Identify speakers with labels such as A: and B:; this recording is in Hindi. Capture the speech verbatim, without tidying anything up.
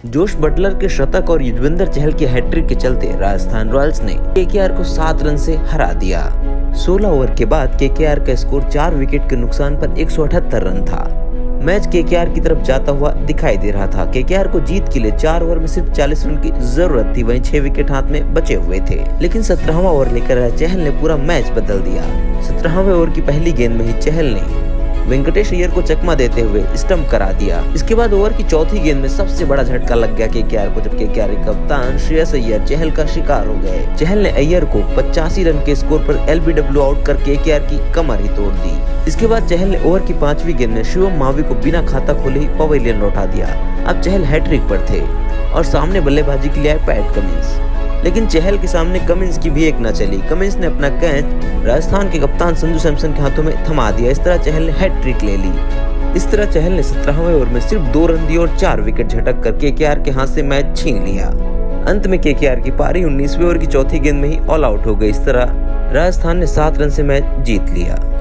A: जोश बटलर के शतक और युजवेंद्र चहल के हैट्रिक के चलते राजस्थान रॉयल्स ने केकेआर को सात रन से हरा दिया। सोलह ओवर के बाद केकेआर का स्कोर चार विकेट के नुकसान पर एक सौ अठहत्तर रन था। मैच केकेआर की तरफ जाता हुआ दिखाई दे रहा था। केकेआर को जीत के लिए चार ओवर में सिर्फ चालीस रन की जरूरत थी, वहीं छह विकेट हाथ में बचे हुए थे। लेकिन सत्रहवां ओवर लेकर आए चहल ने पूरा मैच बदल दिया। सत्रहवें ओवर की पहली गेंद में ही चहल ने वेंकटेश अय्यर को चकमा देते हुए स्टंप करा दिया। इसके बाद ओवर की चौथी गेंद में सबसे बड़ा झटका लग गया केकेआर को, जब केकेआर के कप्तान श्रेयस अय्यर चहल का शिकार हो गए। चहल ने अय्यर को पचासी रन के स्कोर पर एलबीडब्ल्यू आउट कर केकेआर की कमर ही तोड़ दी। इसके बाद चहल ने ओवर की पांचवी गेंद में शिवम मावी को बिना खाता खोले ही पवेलियन लौटा दिया। अब चहल हैट्रिक पर थे और सामने बल्लेबाजी के लिए आए पैट कमिंस, लेकिन चहल के सामने कमिंस की भी एक न चली। कमिंस ने अपना कैच राजस्थान के कप्तान संजू सैमसन के हाथों में थमा दिया। इस तरह चहल ने हैट्रिक ले ली। इस तरह चहल ने सत्रहवें ओवर में सिर्फ दो रन दिए और चार विकेट झटक कर केकेआर के हाथ से मैच छीन लिया। अंत में केकेआर की पारी उन्नीसवें ओवर की चौथी गेंद में ही ऑल आउट हो गई। इस तरह राजस्थान ने सात रन से मैच जीत लिया।